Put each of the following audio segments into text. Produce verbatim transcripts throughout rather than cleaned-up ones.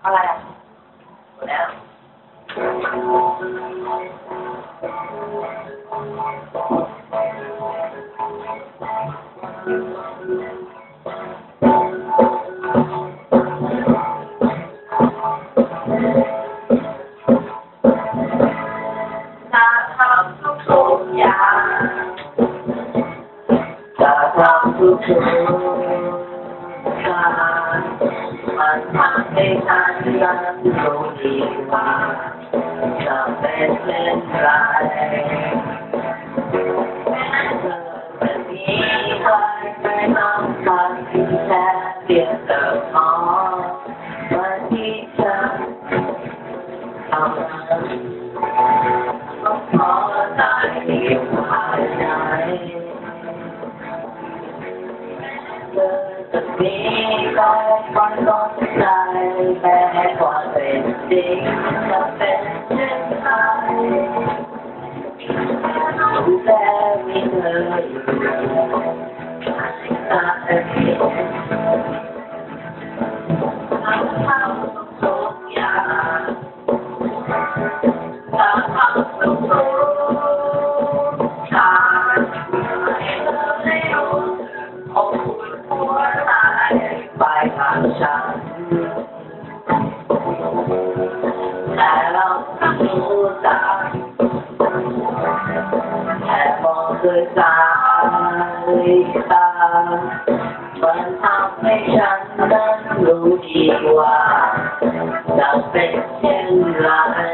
อะไรอ่ะหมดแล้วจะทำทุกทุกอย่างจะทำทุกทุกการมันทำให้ฉันนั้นรู้ดีว่าจะเป็นเช่นไรเธอจะมีใครไม่ต้องการแค่เพียงแต่มองวันที่ฉันทำนั้นต้องขอใจภายในเธอจะมีใครคนสนใจแม้ความเป็นจริงจะเป็นเช่นไรรู้แต่มีเธออยู่ตาเธอทำทำทุกอย่างทำทำทุกทุกทางให้เธอได้รู้อบอุ่นหัวใจไปทางฉันแต่เราต้องรู้จักแค่มองด้วยสายตามันทำให้ฉันนั้นรู้ดีว่าจะเป็นเช่นไร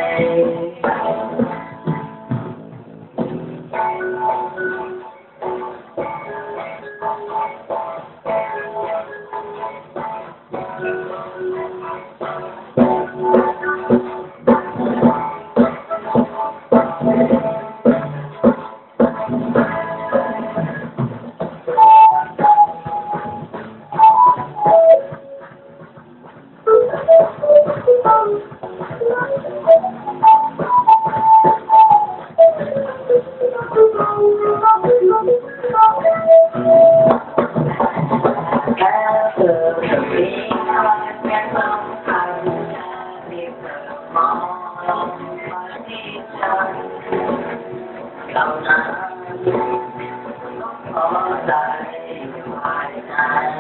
แค่เธอจะมีใครแค่ต้องการแค่เพียงแต่มองมาที่ฉันเท่านั้นต้องขอใจภายใน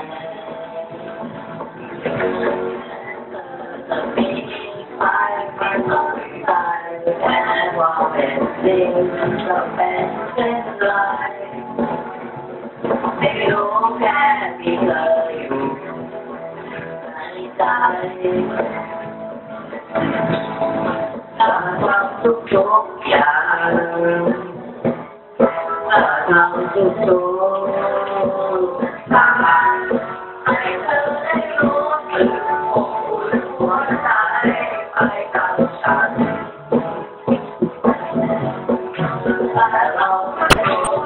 เธอจะมีใครไม่ต้องการแค่ว่าเป็นจริงจะเป็นเช่นไรไม่รู้แค่มีเธออยู่ในใจจะทำทุกทุกอย่างจะทำทุกทุกทางให้เธอได้รู้สึกอบอุ่นหัวใจไปกับฉันแต่เราไม่รู้